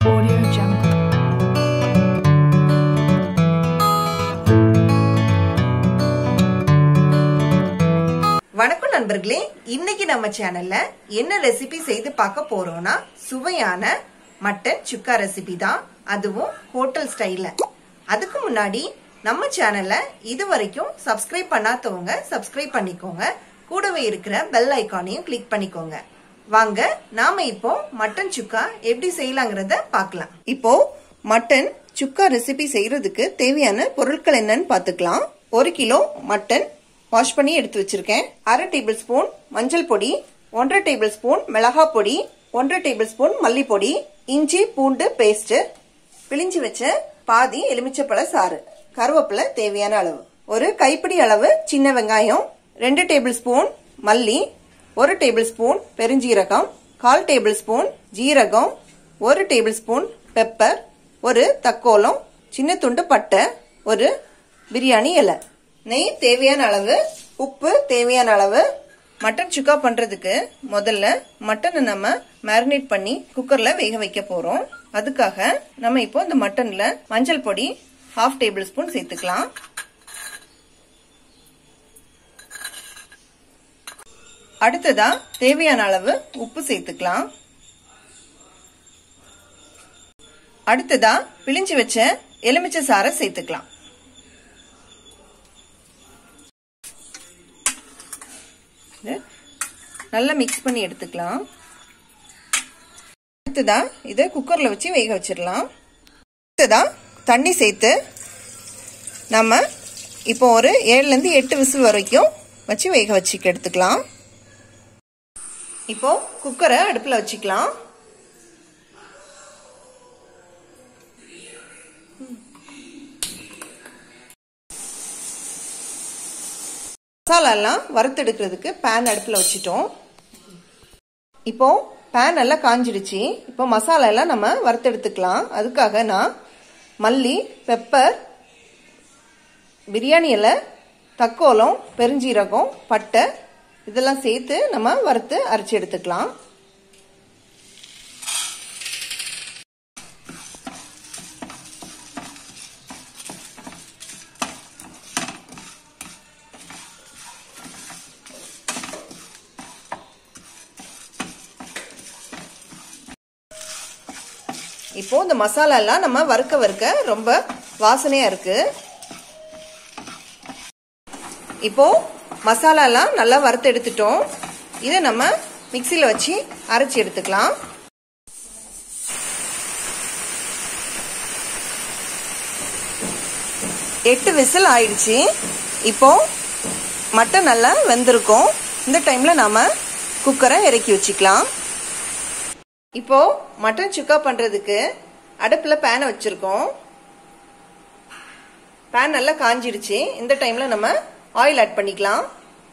Audio Jungle. வணக்கம் நண்பர்களே, இன்னைக்கு நம்ம சேனல்ல என்ன ரெசிபி செய்து பார்க்க போறோம்னா சுவையான மட்டன் சுக்கா ரெசிபி தான், அதுவும் ஹோட்டல் ஸ்டைல்ல. அதுக்கு முன்னாடி நம்ம சேனல்ல இது வரைக்கும் சப்ஸ்கிரைப் பண்ணாதவங்க சப்ஸ்கிரைப் பண்ணிக்கோங்க, கூடவே இருக்கிற பெல் ஐகானையும் கிளிக் பண்ணிக்கோங்க. வாங்க நாம இப்போ மட்டன் சுக்கா எப்படி செய்யலாங்கிறத பார்க்கலாம். இப்போ மட்டன் சுக்கா ரெசிபி செய்யறதுக்கு தேவையான பொருட்கள் என்னன்னு பார்த்துக்கலாம். 1 கிலோ மட்டன் வாஷ் பண்ணி எடுத்து வச்சிருக்கேன். 1/2 டேபிள் ஸ்பூன் மஞ்சள் பொடி, 1/2 டேபிள் ஸ்பூன் மிளகாய் பொடி, 1/2 டேபிள் ஸ்பூன் மல்லிப்பொடி, இஞ்சி பூண்டு பேஸ்ட், பிழிஞ்சு வச்ச பாதி எலுமிச்சப்பழ சாறு, கருவேப்பிலை தேவையான அளவு, ஒரு கைப்பிடி அளவு சின்ன வெங்காயம், 2 டேபிள் ஸ்பூன் மல்லி, 1 டேபிள் ஸ்பூன் பெருஞ்சீரகம், 1/4 டேபிள் ஸ்பூன் ஜீரகம், 1 டேபிள் ஸ்பூன் பெப்பர், ஒரு தக்கோலம், சின்ன துண்டு பட்டை, ஒரு பிரியாணி இலை, நெய் தேவையான அளவு, உப்பு தேவையான அளவு. மட்டன் சுக்கா பண்றதுக்கு முதல்ல மட்டனை நம்ம மேரினேட் பண்ணி குக்கர்ல வேக வைக்க போறோம். அதுக்காக நம்ம இப்போ இந்த மட்டன்ல மஞ்சள் பொடி 1/2 டேபிள் ஸ்பூன் சேர்த்துக்கலாம். அடுத்ததா தேவையான அளவு உப்பு சேர்த்துக்கலாம். அடுத்ததா பிழிஞ்சு வச்ச எலுமிச்சை சாறை சேர்த்துக்கலாம். நல்லா மிக்ஸ் பண்ணி எடுத்துக்கலாம். அடுத்ததா இதை குக்கர்ல வச்சு வேக வச்சிடலாம். அடுத்ததா தண்ணி சேர்த்து நம்ம இப்போ ஒரு 7ல இருந்து 8 விசில் வரைக்கும் வச்சு வேக வச்சு எடுத்துக்கலாம். இப்போ குக்கரை அடுப்புல வச்சுக்கலாம். மசாலா எல்லாம் வறுத்தெடுக்கிறதுக்கு பேன் அடுப்புல வச்சுட்டோம். இப்போ பேன் நல்லா காஞ்சிடுச்சு. இப்போ மசாலா எல்லாம் நம்ம வறுத்தெடுத்துக்கலாம். அதுக்காக நான் மல்லி, பெப்பர், பிரியாணி இலை, தக்கோலம், பெருஞ்சீரகம், பட்டை இதெல்லாம் சேர்த்து நம்ம வறுத்து அரைச்சி எடுத்துக்கலாம். இப்போ இந்த மசாலா எல்லாம் நம்ம வறுக்க ரொம்ப வாசனையா இருக்கு. இப்போ மசாலா எல்லாம் நல்லா வறுத்து எடுத்துட்டோம். இதை நம்ம மிக்சியில வச்சு அரைச்சி எடுத்துக்கலாம். எட்டு விசில் ஆயிடுச்சு. இப்போ மட்டன் நல்லா வெந்திருக்கும். இந்த டைம்ல நாம குக்கரை இறக்கி வச்சுக்கலாம். இப்போ மட்டன் சுக்கா பண்றதுக்கு அடுப்புல பேனை வச்சிருக்கோம். பேன் நல்லா காஞ்சிடுச்சு. இந்த டைம்ல நம்ம ஆயில் ஆட் பண்ணிக்கலாம்.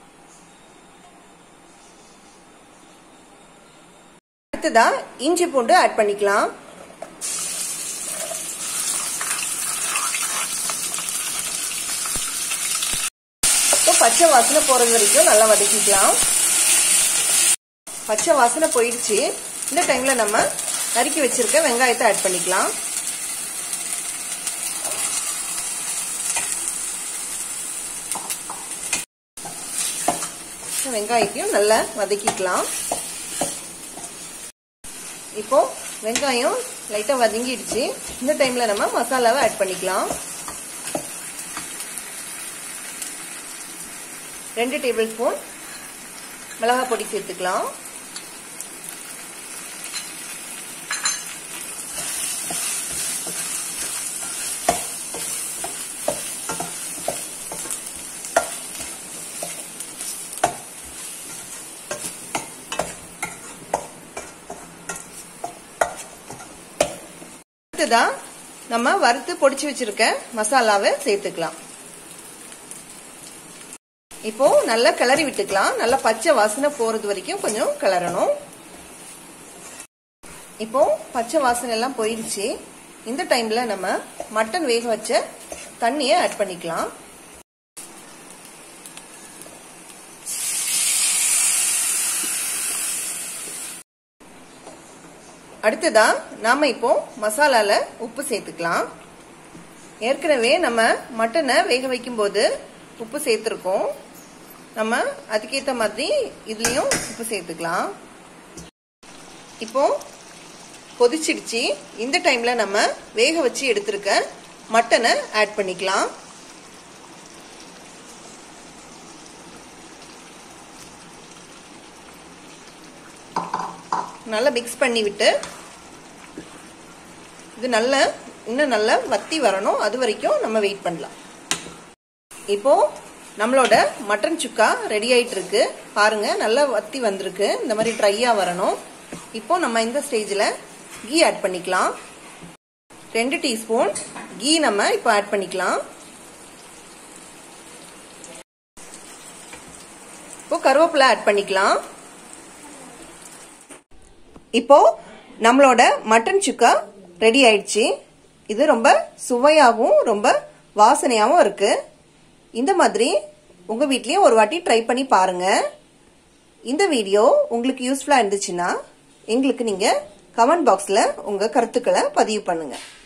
அடுத்ததா இஞ்சி பூண்டு ஆட் பண்ணிக்கலாம். இப்போ பச்சை வாசனை போறது வரைக்கும் நல்லா வதக்கிக்கலாம். பச்சை வாசனை போயிடுச்சு. இந்த டைம்ல நம்ம நறுக்கி வச்சிருக்க வெங்காயத்தை ஆட் பண்ணிக்கலாம். வெங்காயத்தையும் நல்லா வதக்கிக்கலாம். இப்போ வெங்காயம் லைட்டா வதங்கிடுச்சு. இந்த டைம்ல நம்ம மசாலாவை ஆட் பண்ணிக்கலாம். 2 டேபிள் ஸ்பூன் மிளகாய் பொடி சேர்த்துக்கலாம். அடுத்ததான் நம்ம வறுத்து பொடிச்சு வச்சிருக்க மசாலாவை சேர்த்துக்கலாம். இப்போ நல்லா கிளறி விட்டுக்கலாம். நல்லா பச்சை வாசனை போறது வரைக்கும் கொஞ்சம் கிளறணும். இப்போ பச்சை வாசனை எல்லாம் போயிடுச்சு. இந்த டைம்ல நம்ம மட்டன் வேக வச்ச தண்ணியை ஆட் பண்ணிக்கலாம். அடுத்ததா நாம இப்போ மசாலால உப்பு சேர்த்துக்கலாம். ஏற்கனவே நம்ம மட்டனை வேக வைக்கும் போது உப்பு சேர்த்திருக்கோம். நம்ம அதுக்கேற்ற மாதிரி இதுலயும் உப்பு சேர்த்துக்கலாம். இப்போ கொதிச்சிடுச்சு. இந்த டைம்ல நம்ம வேக வச்சு எடுத்திருக்க மட்டனை ஆட் பண்ணிக்கலாம். நல்லா மிக்ஸ் பண்ணி விட்டு இது இன்னும் நல்லா வத்தி வரணும். அது வரைக்கும் நம்ம வெயிட் பண்ணலாம். இப்போ நம்மளோட மட்டன் சுக்கா ரெடி ஆயிட்டு இருக்கு. பாருங்க, நல்லா வத்தி வந்திருக்கு. இந்த மாதிரி ட்ரையா வரணும். இப்போ நம்ம இந்த ஸ்டேஜ்ல கீ ஆட் பண்ணிக்கலாம். 2 டீஸ்பூன் கீ நம்ம இப்போ ஆட் பண்ணிக்கலாம். இப்போ கருவேப்பிலை ஆட் பண்ணிக்கலாம். இப்போ நம்மளோட மட்டன் சுக்கா ரெடி ஆயிடுச்சு. இது ரொம்ப சுவையாகவும் ரொம்ப வாசனையாகவும் இருக்கு. இந்த மாதிரி உங்க வீட்லயும் ஒரு வாட்டி ட்ரை பண்ணி பாருங்க. இந்த வீடியோ உங்களுக்கு யூஸ்ஃபுல்லா இருந்துச்சுன்னா எங்களுக்கு நீங்க கமெண்ட் பாக்ஸ்ல உங்க கருத்துக்களை பதிவு பண்ணுங்க.